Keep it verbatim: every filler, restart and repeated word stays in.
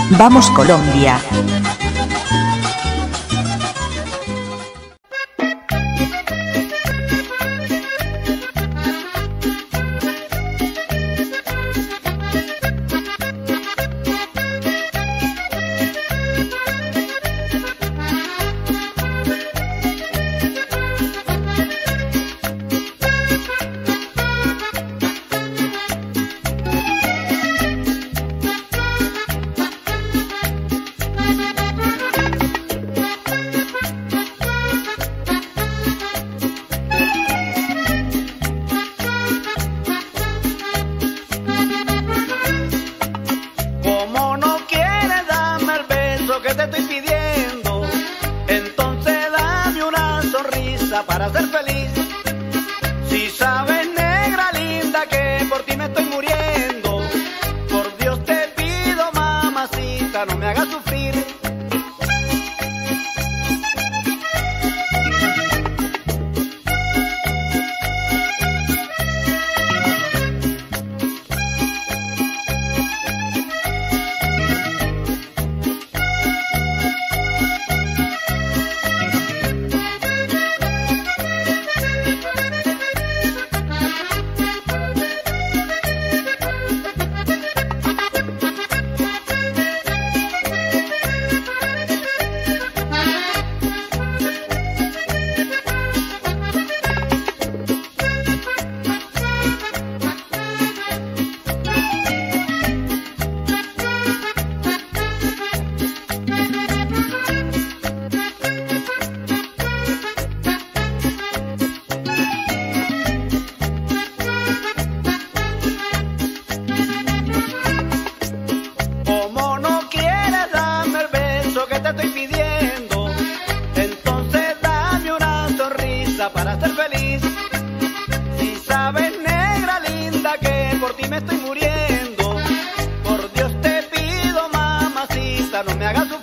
Vamos Colombia. Para ser feliz, si sabes, negra linda, que por ti me estoy muriendo, por Dios te pido, mamacita, no me hagas sufrir. Para ser feliz, si sabes, negra linda, que por ti me estoy muriendo, por Dios te pido, mamacita, no me hagas sufrir.